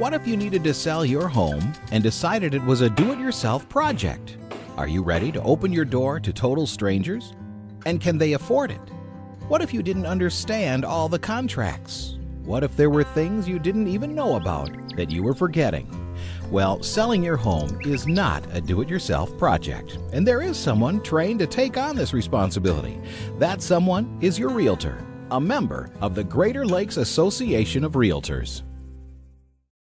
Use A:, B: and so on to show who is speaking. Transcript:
A: What if you needed to sell your home and decided it was a do-it-yourself project? Are you ready to open your door to total strangers? And can they afford it? What if you didn't understand all the contracts? What if there were things you didn't even know about that you were forgetting? Well, selling your home is not a do-it-yourself project, and there is someone trained to take on this responsibility. That someone is your realtor, a member of the Greater Lakes Association of Realtors.